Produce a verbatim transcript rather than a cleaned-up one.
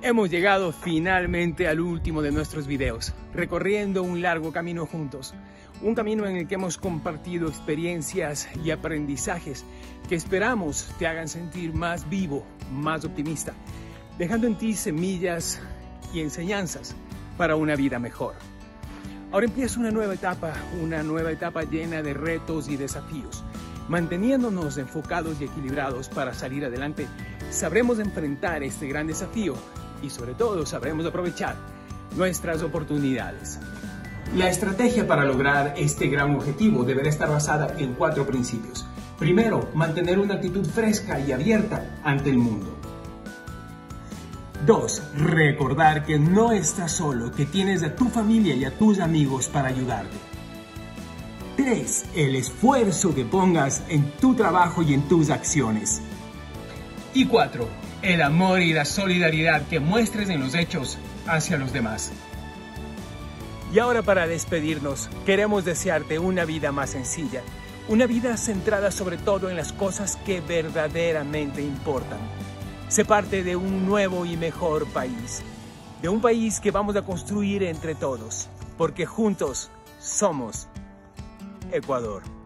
Hemos llegado finalmente al último de nuestros videos, recorriendo un largo camino juntos. Un camino en el que hemos compartido experiencias y aprendizajes que esperamos te hagan sentir más vivo, más optimista, dejando en ti semillas y enseñanzas para una vida mejor. Ahora empieza una nueva etapa, una nueva etapa llena de retos y desafíos. Manteniéndonos enfocados y equilibrados para salir adelante, sabremos enfrentar este gran desafío y sobre todo sabremos aprovechar nuestras oportunidades. La estrategia para lograr este gran objetivo deberá estar basada en cuatro principios. Primero, mantener una actitud fresca y abierta ante el mundo. Dos, recordar que no estás solo, que tienes a tu familia y a tus amigos para ayudarte. Tres, el esfuerzo que pongas en tu trabajo y en tus acciones. Y cuatro, el amor y la solidaridad que muestres en los hechos hacia los demás. Y ahora, para despedirnos, queremos desearte una vida más sencilla, una vida centrada sobre todo en las cosas que verdaderamente importan. Sé parte de un nuevo y mejor país, de un país que vamos a construir entre todos, porque juntos somos Ecuador.